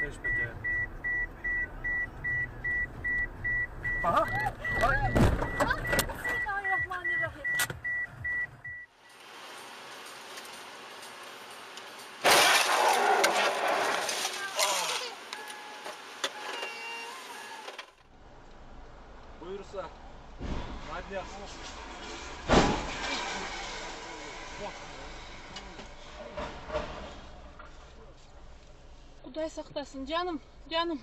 Geç bitte. Aha. Ay. Bismillahirrahmanirrahim. Buyursa. Hadi. Kuday saklasın canım, canım.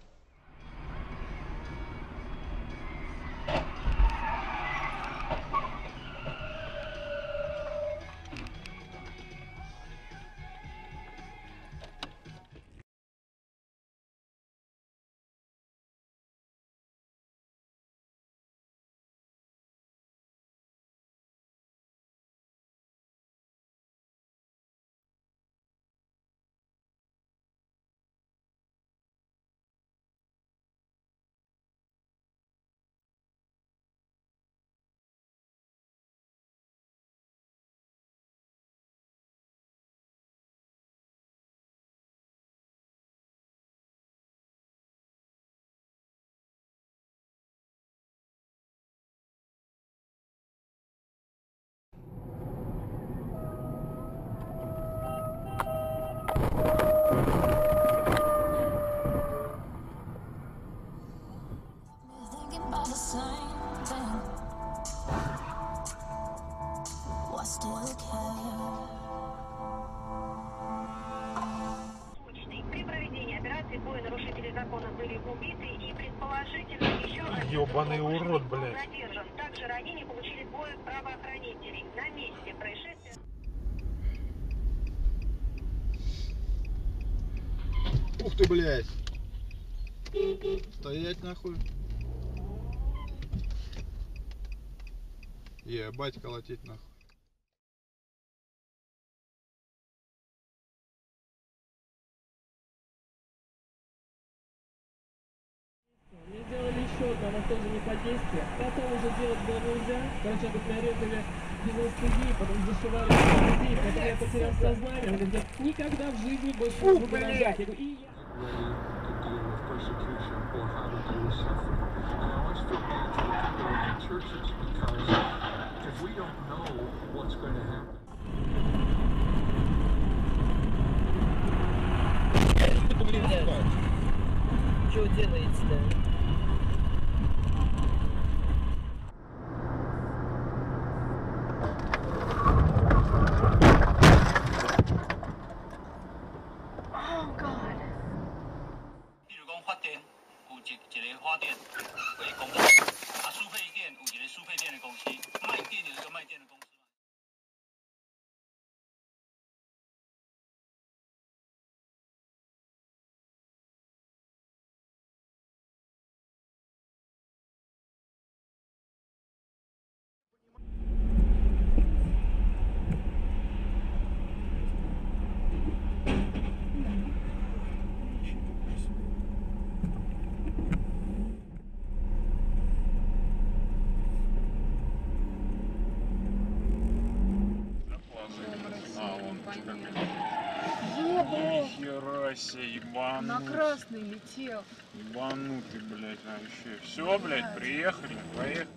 При проведении операции двое нарушителей закона были убиты и предположительно еще один Ёбаный урод, был блядь. задержан. Также ранения получили двое правоохранителей. На месте происшествия. Ух ты, блядь! Стоять нахуй! Ебать, колотить нахуй! Мне сделали еще одно, но тоже не по действию. Потом уже делать было нельзя. Короче, тут нарезали без анестезии, потом зашивали без анестезии, потом я потерял сознание. Он говорит, никогда в жизни больше не буду рожать. Я говорю, и я... Что делаете-то? Хера себе, ебанут. На красный летел. Ебанутый, блядь, вообще. Все, блядь, приехали, поехали.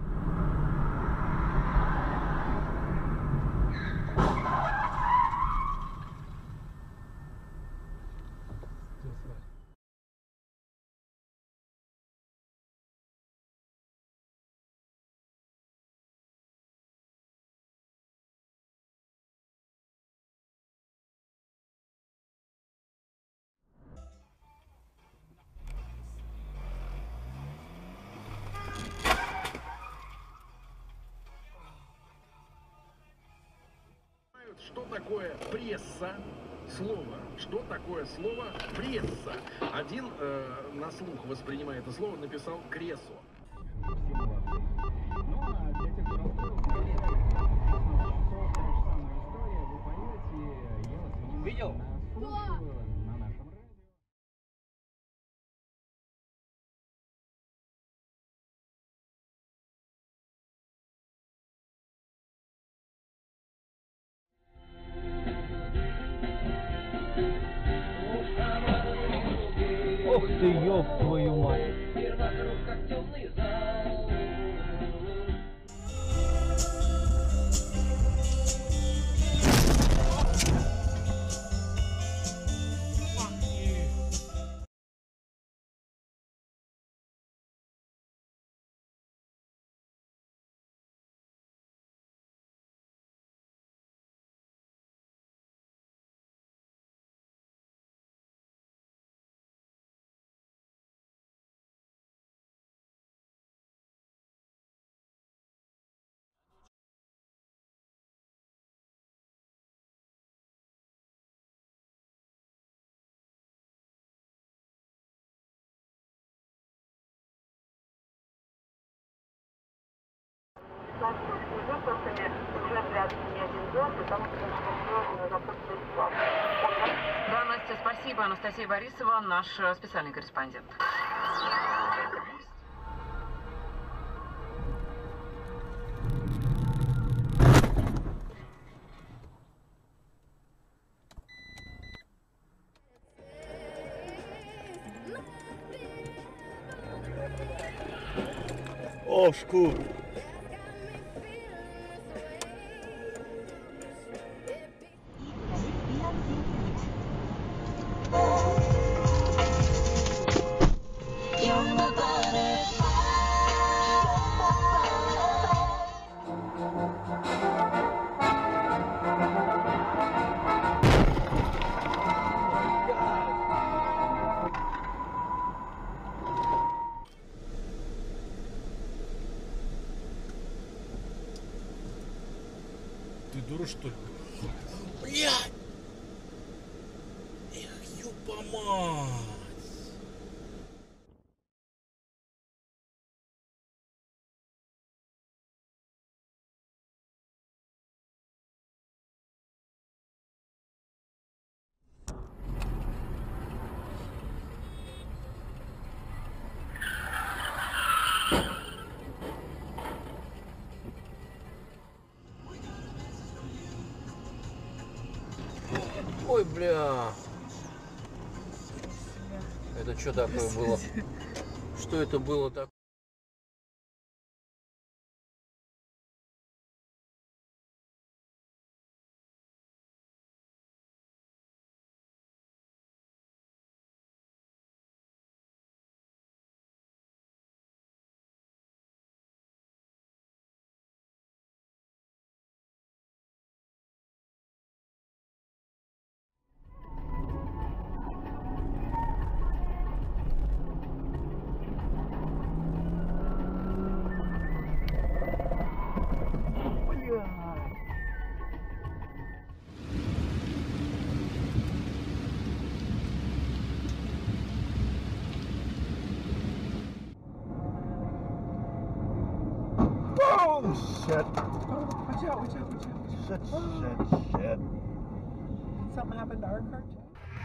Что такое пресса? Слово. Что такое слово пресса? Один на слух воспринимая это слово написал кресо. Видел? Oh, ты ёб твою мать. Да, Настя, спасибо. Анастасия Борисова, наш специальный корреспондент. Oh, school. Ты дура, что ли? Блядь! Эх, ёпа-мать! Ой, бля. Это что такое было? Что это было так? Oh, shit. Watch out, watch out, watch out. Shit. Something happened to our car too?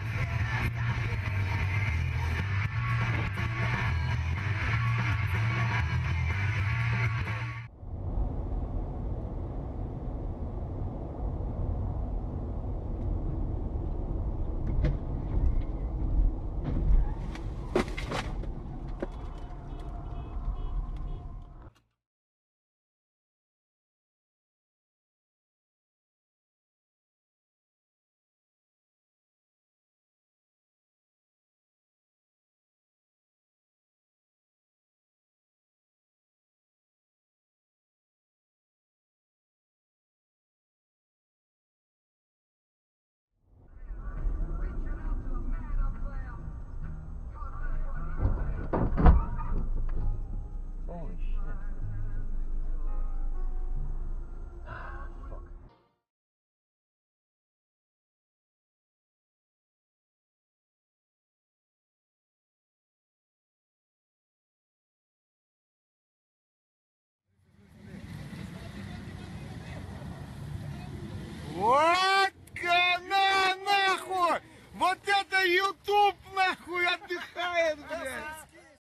Holy shit. Вот на нахуй! Вот это YouTube